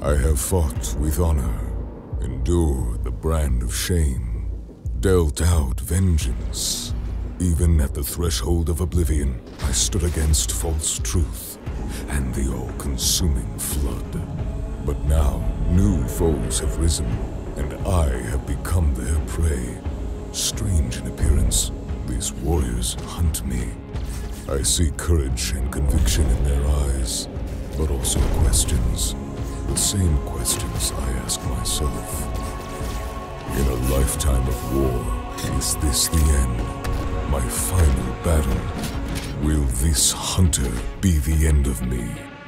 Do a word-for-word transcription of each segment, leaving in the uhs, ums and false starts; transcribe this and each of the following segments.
I have fought with honor, endured the brand of shame, dealt out vengeance. Even at the threshold of oblivion, I stood against false truth and the all-consuming flood. But now, new foes have risen, and I have become their prey. Strange in appearance, these warriors hunt me. I see courage and conviction in their eyes, but also questions. The same questions I ask myself. In a lifetime of war, is this the end? My final battle? Will this hunter be the end of me?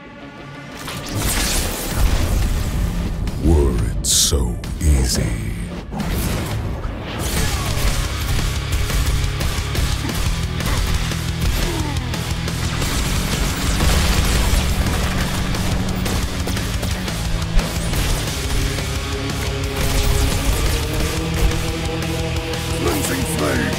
Were it so easy. Cleansing flame!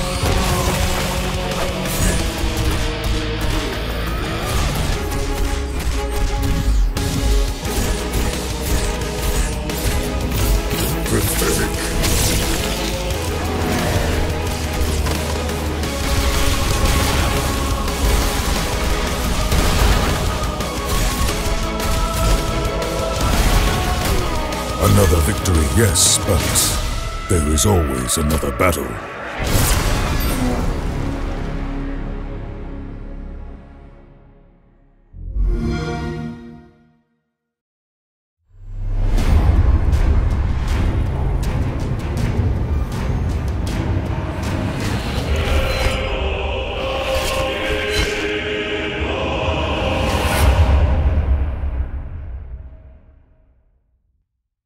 Pathetic. Another victory, yes, but there is always another battle.